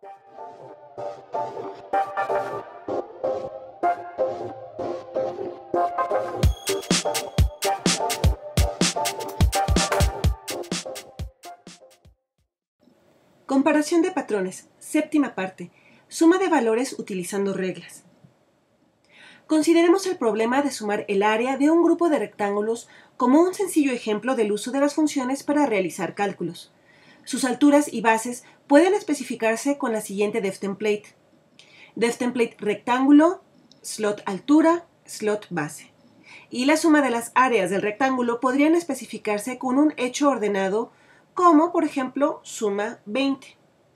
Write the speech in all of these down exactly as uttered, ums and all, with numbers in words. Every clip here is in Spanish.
Comparación de patrones. Séptima parte. Suma de valores utilizando reglas. Consideremos el problema de sumar el área de un grupo de rectángulos como un sencillo ejemplo del uso de las funciones para realizar cálculos. Sus alturas y bases pueden especificarse con la siguiente DefTemplate. DefTemplate rectángulo, slot altura, slot base. Y la suma de las áreas del rectángulo podrían especificarse con un hecho ordenado como, por ejemplo, suma veinte.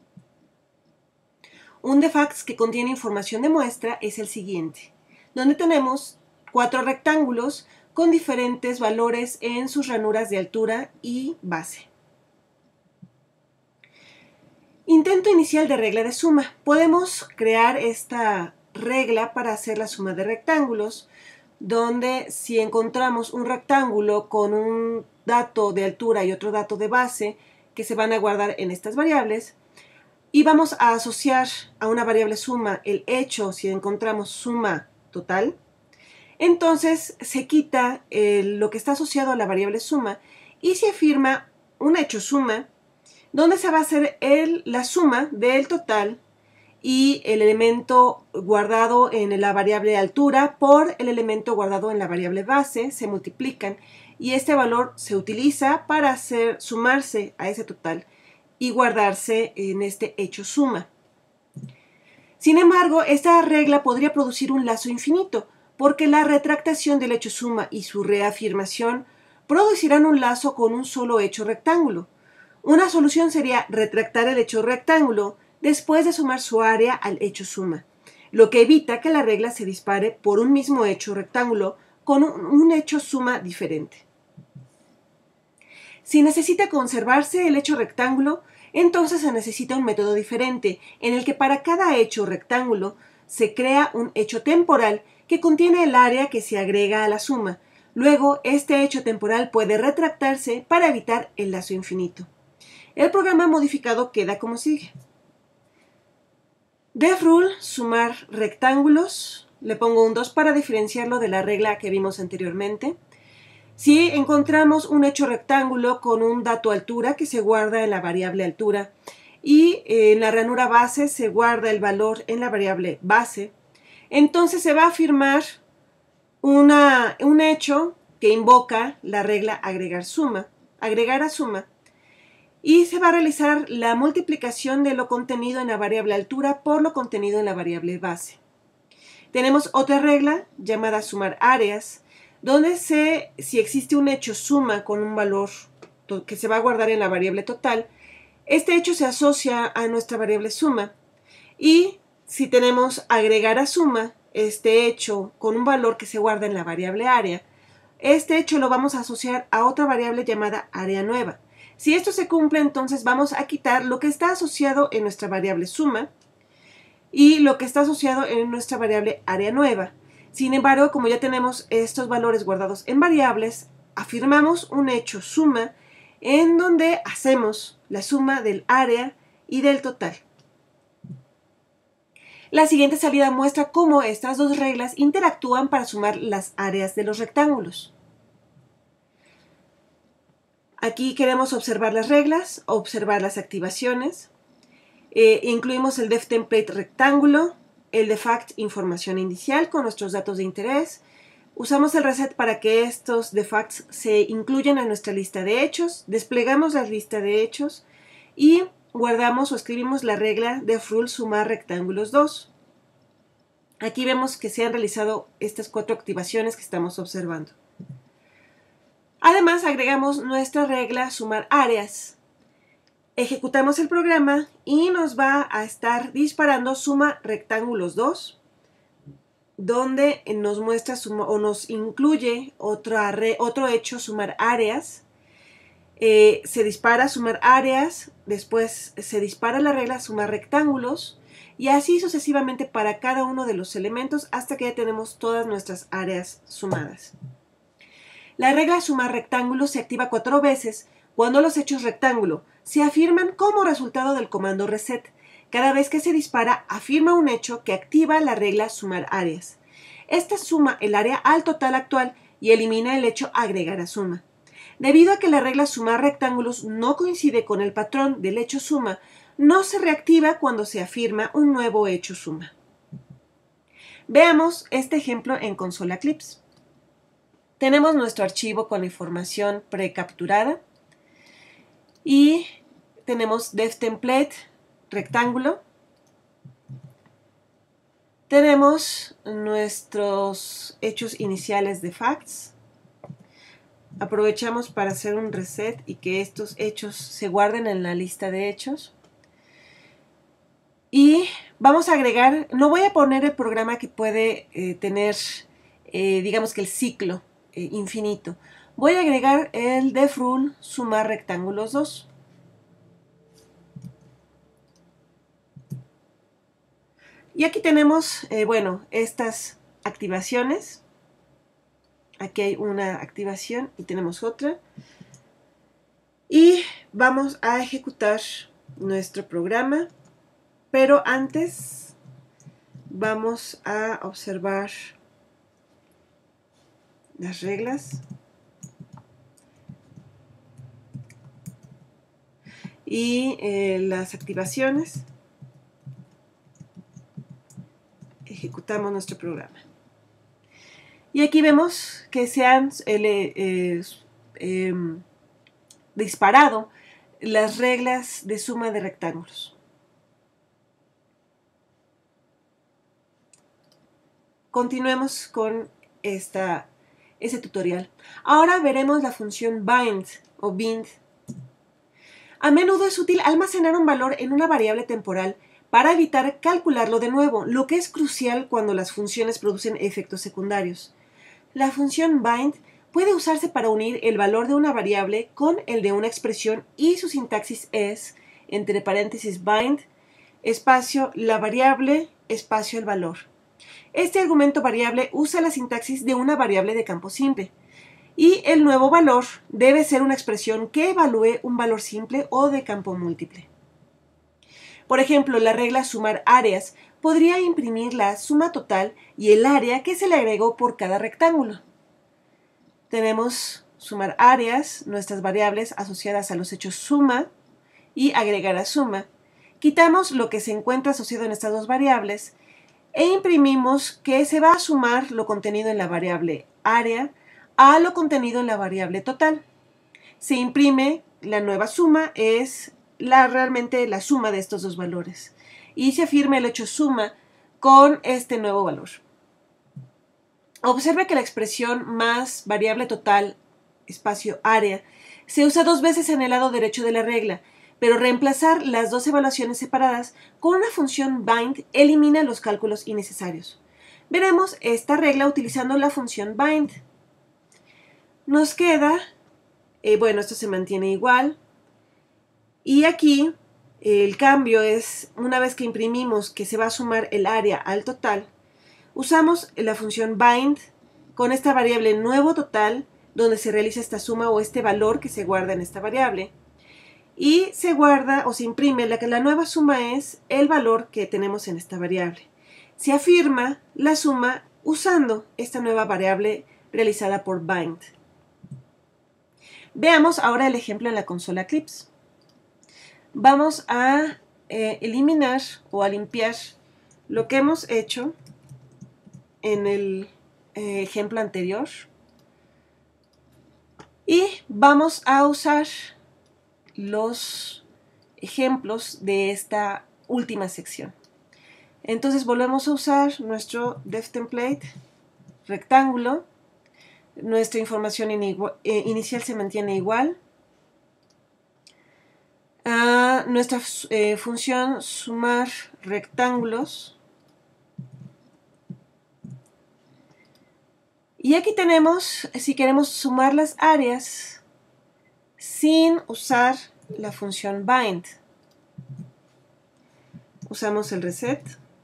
Un defacts que contiene información de muestra es el siguiente, donde tenemos cuatro rectángulos con diferentes valores en sus ranuras de altura y base. Intento inicial de regla de suma. Podemos crear esta regla para hacer la suma de rectángulos, donde si encontramos un rectángulo con un dato de altura y otro dato de base que se van a guardar en estas variables, y vamos a asociar a una variable suma el hecho si encontramos suma total, entonces se quita eh, lo que está asociado a la variable suma y se afirma un hecho suma donde se va a hacer el, la suma del total y el elemento guardado en la variable altura por el elemento guardado en la variable base, se multiplican y este valor se utiliza para hacer sumarse a ese total y guardarse en este hecho suma. Sin embargo, esta regla podría producir un lazo infinito, porque la retractación del hecho suma y su reafirmación producirán un lazo con un solo hecho rectángulo. Una solución sería retractar el hecho rectángulo después de sumar su área al hecho suma, lo que evita que la regla se dispare por un mismo hecho rectángulo con un, un hecho suma diferente. Si necesita conservarse el hecho rectángulo, entonces se necesita un método diferente, en el que para cada hecho rectángulo se crea un hecho temporal que contiene el área que se agrega a la suma. Luego, este hecho temporal puede retractarse para evitar el lazo infinito. El programa modificado queda como sigue. DefRule, sumar rectángulos. Le pongo un dos para diferenciarlo de la regla que vimos anteriormente. Si encontramos un hecho rectángulo con un dato altura que se guarda en la variable altura y en la ranura base se guarda el valor en la variable base, entonces se va a afirmar una, un hecho que invoca la regla agregar suma, agregar a suma, y se va a realizar la multiplicación de lo contenido en la variable altura por lo contenido en la variable base. Tenemos otra regla llamada sumar áreas, donde se, si existe un hecho suma con un valor que se va a guardar en la variable total, este hecho se asocia a nuestra variable suma. Y si tenemos agregar a suma, este hecho con un valor que se guarda en la variable área, este hecho lo vamos a asociar a otra variable llamada área nueva. Si esto se cumple, entonces vamos a quitar lo que está asociado en nuestra variable suma y lo que está asociado en nuestra variable área nueva. Sin embargo, como ya tenemos estos valores guardados en variables, afirmamos un hecho suma en donde hacemos la suma del área y del total. La siguiente salida muestra cómo estas dos reglas interactúan para sumar las áreas de los rectángulos. Aquí queremos observar las reglas, observar las activaciones. Eh, incluimos el DefTemplate rectángulo, el defact información inicial con nuestros datos de interés. Usamos el reset para que estos defacts se incluyan en nuestra lista de hechos. Desplegamos la lista de hechos y guardamos o escribimos la regla DefRule sumar rectángulos dos. Aquí vemos que se han realizado estas cuatro activaciones que estamos observando. Además, agregamos nuestra regla sumar áreas. Ejecutamos el programa y nos va a estar disparando suma rectángulos dos, donde nos muestra suma, o nos incluye otra re, otro hecho sumar áreas. Eh, se dispara sumar áreas, después se dispara la regla sumar rectángulos y así sucesivamente para cada uno de los elementos hasta que ya tenemos todas nuestras áreas sumadas. La regla sumar rectángulos se activa cuatro veces cuando los hechos rectángulo se afirman como resultado del comando reset, Cada vez que se dispara, afirma un hecho que activa la regla sumar áreas. Esta suma el área al total actual y elimina el hecho agregar a suma. Debido a que la regla sumar rectángulos no coincide con el patrón del hecho suma, no se reactiva cuando se afirma un nuevo hecho suma. Veamos este ejemplo en Consola Eclipse. Tenemos nuestro archivo con la información precapturada y tenemos DevTemplate rectángulo. Tenemos nuestros hechos iniciales de facts. Aprovechamos para hacer un reset y que estos hechos se guarden en la lista de hechos. Y vamos a agregar, no voy a poner el programa que puede eh, tener, eh, digamos que el ciclo eh, infinito. Voy a agregar el defrule sumar rectángulos dos. Y aquí tenemos, eh, bueno, estas activaciones. Aquí hay una activación y tenemos otra. Y vamos a ejecutar nuestro programa. Pero antes vamos a observar las reglas. Y eh, las activaciones. Ejecutamos nuestro programa. Y aquí vemos que se han eh, eh, eh, disparado las reglas de suma de rectángulos. Continuemos con esta, este tutorial. Ahora veremos la función bind o bind. A menudo es útil almacenar un valor en una variable temporal para evitar calcularlo de nuevo, lo que es crucial cuando las funciones producen efectos secundarios. La función bind puede usarse para unir el valor de una variable con el de una expresión y su sintaxis es, entre paréntesis, bind, espacio, la variable, espacio, el valor. Este argumento variable usa la sintaxis de una variable de campo simple. Y el nuevo valor debe ser una expresión que evalúe un valor simple o de campo múltiple. Por ejemplo, la regla sumar áreas podría imprimir la suma total y el área que se le agregó por cada rectángulo. Tenemos sumar áreas, nuestras variables asociadas a los hechos suma y agregar a suma. Quitamos lo que se encuentra asociado en estas dos variables e imprimimos que se va a sumar lo contenido en la variable área a lo contenido en la variable total. Se imprime la nueva suma, es la, realmente la suma de estos dos valores. Y se afirma el hecho suma con este nuevo valor. Observe que la expresión más variable total, espacio área, se usa dos veces en el lado derecho de la regla, pero reemplazar las dos evaluaciones separadas con una función bind elimina los cálculos innecesarios. Veremos esta regla utilizando la función bind. Nos queda, eh, bueno, esto se mantiene igual. Y aquí eh, el cambio es, una vez que imprimimos que se va a sumar el área al total, usamos la función bind con esta variable nuevo total, donde se realiza esta suma o este valor que se guarda en esta variable. Y se guarda o se imprime la que la nueva suma es el valor que tenemos en esta variable. Se afirma la suma usando esta nueva variable realizada por bind. Veamos ahora el ejemplo en la consola Eclipse. Vamos a eh, eliminar o a limpiar lo que hemos hecho en el eh, ejemplo anterior. Y vamos a usar los ejemplos de esta última sección. Entonces volvemos a usar nuestro DevTemplate rectángulo. Nuestra información in eh, inicial se mantiene igual. Uh, nuestra eh, función sumar rectángulos. Y aquí tenemos, si queremos sumar las áreas sin usar la función bind. Usamos el reset.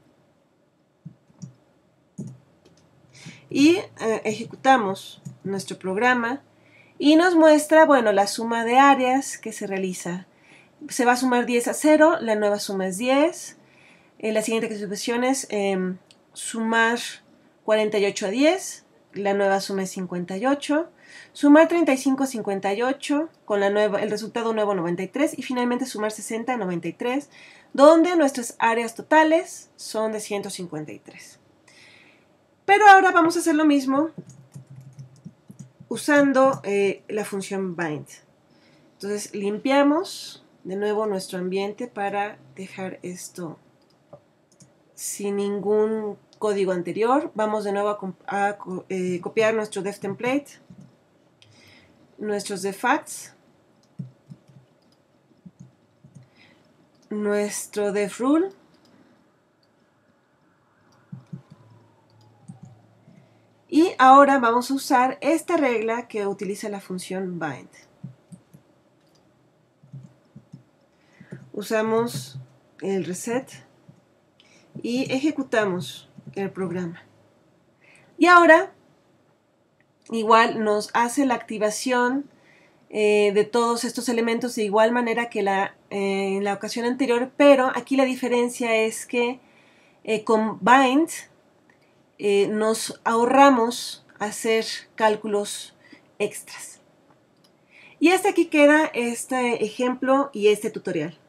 Y eh, ejecutamos nuestro programa y nos muestra, bueno, la suma de áreas que se realiza. se va a sumar diez a cero, la nueva suma es diez. Eh, la siguiente expresión es eh, sumar cuarenta y ocho a diez, la nueva suma es cincuenta y ocho. Sumar treinta y cinco a cincuenta y ocho, con la nueva, el resultado nuevo noventa y tres. Y finalmente sumar sesenta a noventa y tres, donde nuestras áreas totales son de ciento cincuenta y tres. Pero ahora vamos a hacer lo mismo usando eh, la función bind. Entonces limpiamos de nuevo nuestro ambiente para dejar esto sin ningún código anterior. Vamos de nuevo a, a eh, copiar nuestro def template, nuestros def facts, nuestro def rule, y ahora vamos a usar esta regla que utiliza la función bind. Usamos el reset y ejecutamos el programa. Y ahora igual nos hace la activación eh, de todos estos elementos de igual manera que la, eh, en la ocasión anterior, pero aquí la diferencia es que eh, con bind eh, nos ahorramos hacer cálculos extras. Y hasta aquí queda este ejemplo y este tutorial.